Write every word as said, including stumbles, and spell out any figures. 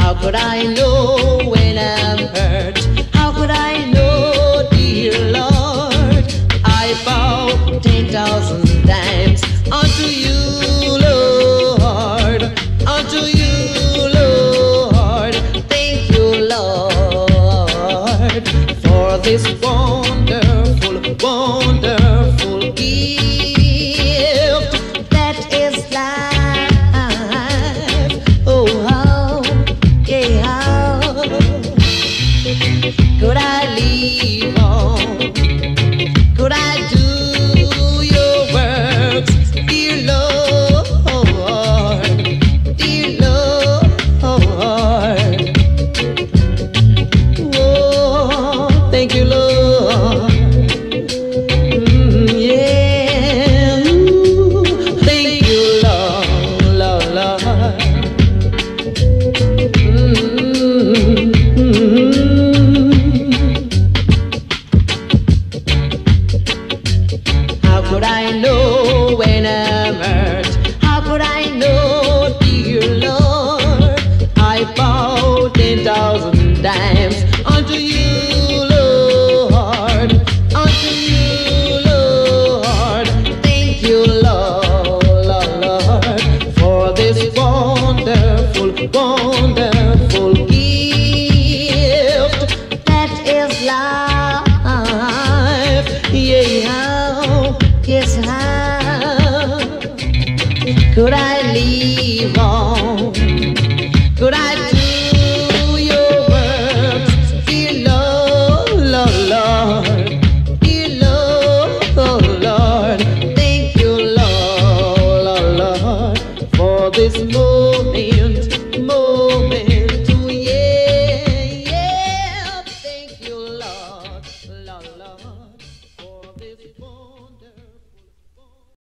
How could I know when I'm hurt? How could I know, dear Lord? I bow ten thousand times unto you, Lord, unto you, Lord. Thank you, Lord, for this wonderful, wonderful gift that is life. Oh, how, yeah, how could I leave home? Could I do your works, dear Lord, dear Lord? Oh, thank you, Lord. Mm, yeah, ooh, thank you, Lord, Lord, Lord. How could I know when I'm hurt? How could I know, dear Lord? I bow ten thousand times unto you, Lord, unto you, Lord. Thank you, Lord, Lord, Lord, for this wonderful, wonderful gift that is life. Yeah, how, yes, how could I leave